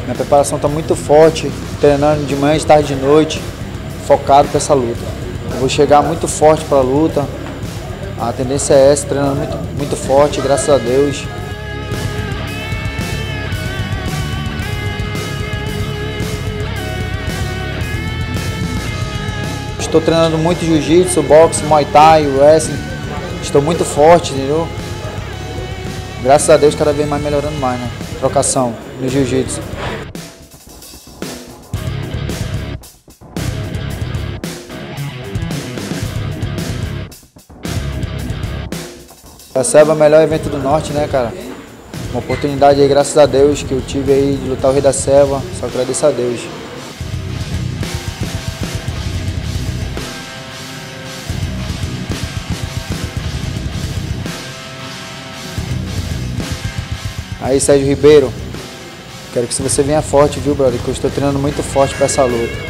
Minha preparação está muito forte, treinando de manhã, de tarde e de noite, focado para essa luta. Eu vou chegar muito forte para a luta, a tendência é essa, treinando muito forte, graças a Deus. Estou treinando muito jiu-jitsu, boxe, muay thai, wrestling. Estou muito forte, entendeu? Graças a Deus, cada vez mais melhorando mais, né? Trocação no jiu-jitsu. A Selva é o melhor evento do Norte, né, cara? Uma oportunidade aí, graças a Deus, que eu tive aí de lutar o Rei da Selva. Só agradeço a Deus. Aí, Sérgio Ribeiro, quero que você venha forte, viu, brother? Que eu estou treinando muito forte para essa luta.